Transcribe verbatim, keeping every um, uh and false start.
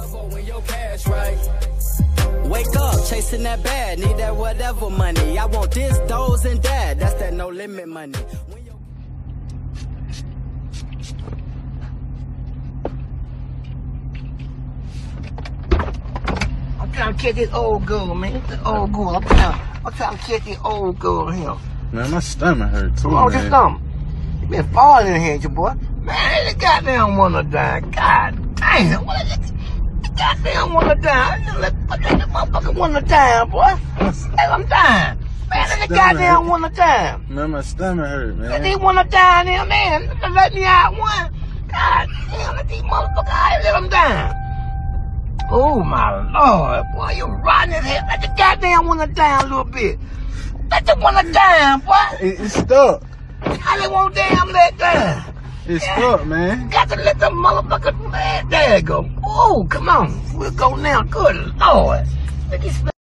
When your cash right. Wake up, chasing that bag, need that whatever money. I want this, those, and that. That's that no limit money. I'm trying to catch this old girl, man. This old girl. I'm trying, I'm trying to catch this old girl here. Man, my stomach hurt too, Oh, man. this stomach. You been falling in here, your boy. Man, this goddamn wanna die. God damn. What is this? This goddamn wanna die. Let this motherfucker wanna die, boy. Hey, I'm dying. Man, this goddamn wanna die. Man, my stomach hurt, man. Let these wanna die now, man. Let me out one. God damn, let these motherfuckers out. Let them die. Oh, my Lord. Boy, you rotten as hell. Let the goddamn wanna die a little bit. Let the wanna die, boy. It, it's stuck. I didn't want damn let die. It's stuck, man. Got to let the motherfucker, man, there you go. Oh, come on. We'll go now. Good Lord. Look at